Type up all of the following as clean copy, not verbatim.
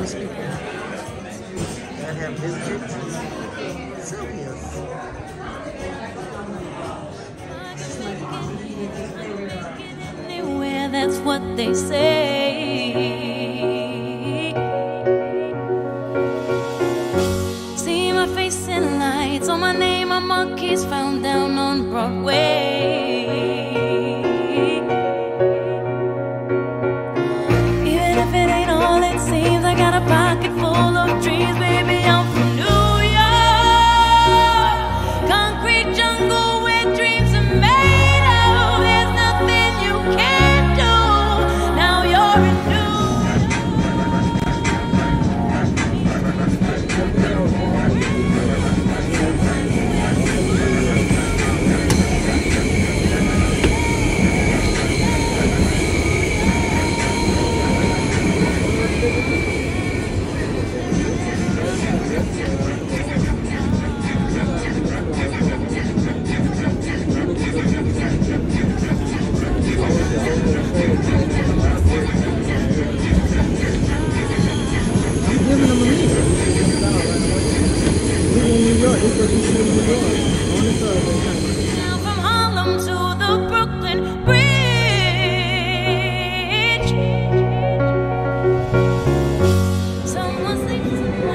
famous people that have visited Sylvia's. Anywhere, that's what they say. See my face in lights, on my name, on monkeys found down on Broadway. Even if it ain't all it seems, I got a pocket full of dreams, baby. I'm from New York, concrete jungle where dreams are made of. There's nothing you can't do. Now you're in New from Harlem to the Brooklyn Bridge. Someone sings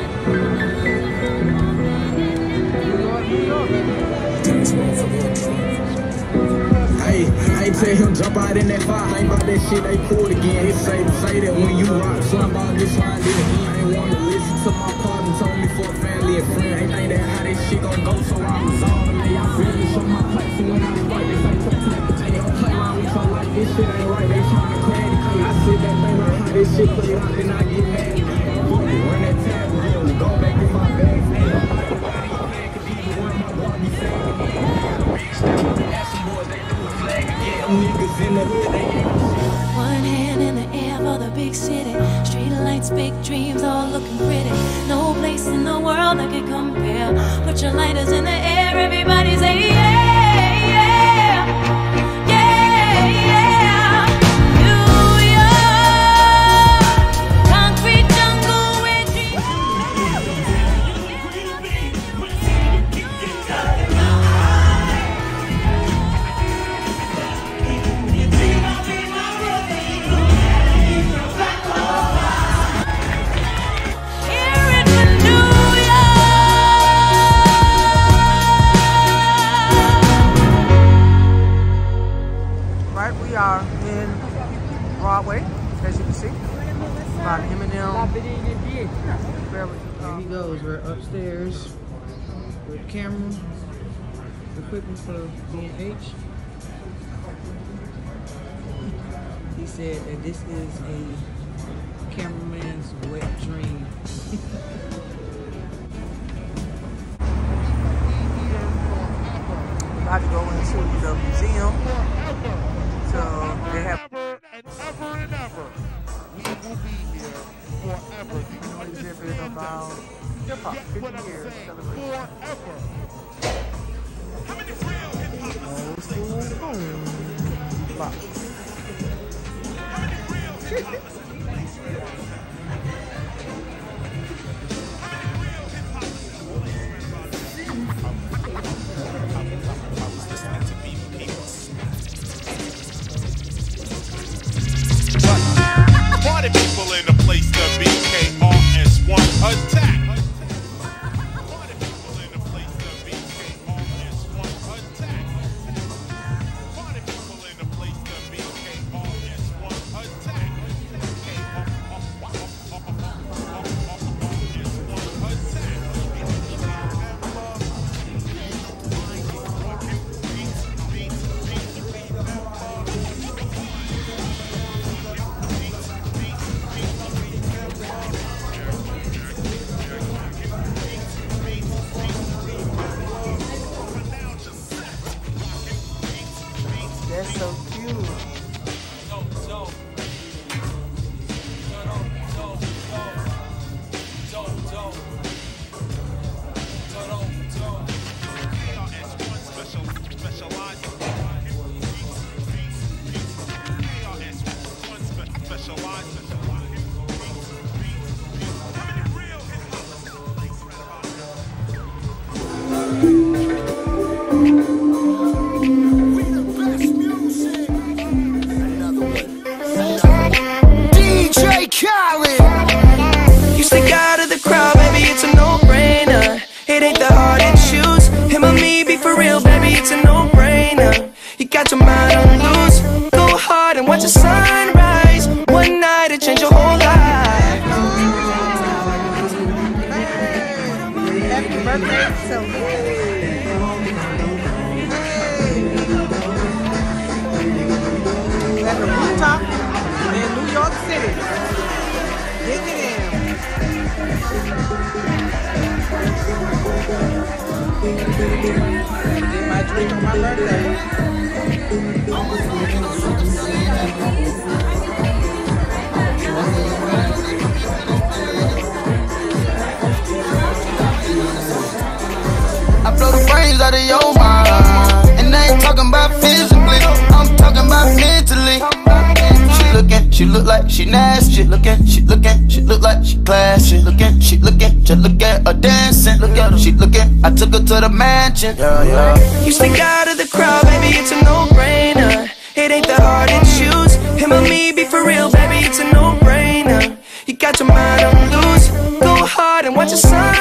I tell him jump out in that fire. I ain't about that shit they pulled again. He say that when you rock, something about this line did again. I ain't wanna listen to my partner, told me fuck family and friends. Ain't think that how this shit gon' go, so I was on them. They all really show my place, so when I fight, they say they don't play around with your life. This shit ain't right, they tryna clear it. I sit back, think about how this shit play out, then I get mad. Run that tab, real, go back in my bag. one hand in the air for the big city. Street lights, big dreams, all looking pretty. No place in the world that could compare. Put your lighters in the air, everybody say yeah, yeah, yeah, yeah. New York, concrete jungle where dreams. Here in New York. Right, we are in Broadway, as you can see. By Eminem. There he goes. We're upstairs with camera equipment for B&H. He said that this is a cameraman's wet dream. About to go into the museum. So they have Ever and ever and ever, we will be here forever. an exhibit about hip hop, 50 years celebration. Forever. Old school boom box. Party people in the place to be. KRS-One attack. Party people in the place to be. KRS-One attack. Party people in the place to be. KRS-One attack. That's so cute. ain't that hard to choose. Him or me, be for real, baby, it's a no-brainer. You got your mind on loose. Go hard and watch the sunrise. One night it change your whole life. Happy birthday, so at the rooftop in New York City. Dig it in. Did my drink on my birthday. I blow the brains out of your mind, and I ain't talking about physically, I'm talking about mentally. She look like she nasty. She look like she classy. She looking, just look at her dancing. Look at her, she looking. I took her to the mansion. Yeah. You stick out of the crowd, baby, it's a no-brainer. It ain't that hard to choose. Him or me, be for real, baby, it's a no-brainer. You got your mind on loose. Go hard and watch the sun.